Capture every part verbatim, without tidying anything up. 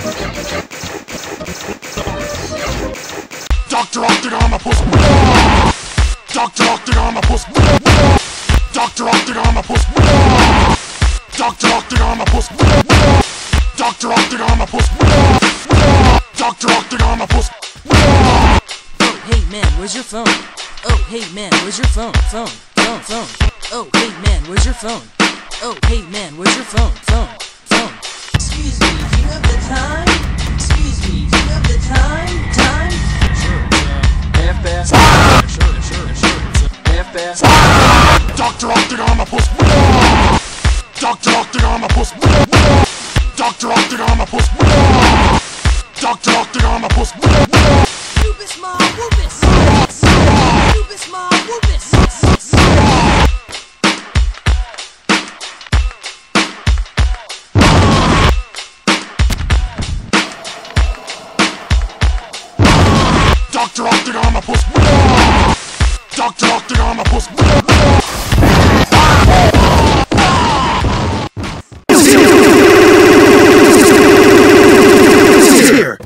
Doctor Octagonopus. Doctor Octagonopus. Doctor Octagonopus. Doctor Octagonopus. Doctor Octagonopus. Doctor Octagonopus. Oh, hey man, where's your phone? Oh, hey man, where's your phone? Phone, phone, phone. Oh, hey man, where's your phone? Oh, hey man, where's your phone? Phone, phone. Excuse me, do you have the time? Excuse me, do you have the time? Time? Sure, it's, uh, half-past. Sure, sure, sure, it's, uh, half-past. Doctor Octagonopus. Doctor Octagonopus. Doctor Octagonopus. Doctor Octagonopus. Rubus ma Rubus. Rubus ma Rubus. Doctor Octagonopus. Doctor Octagonopus. Here.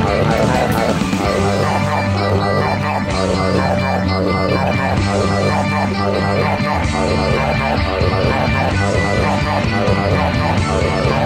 Thank you.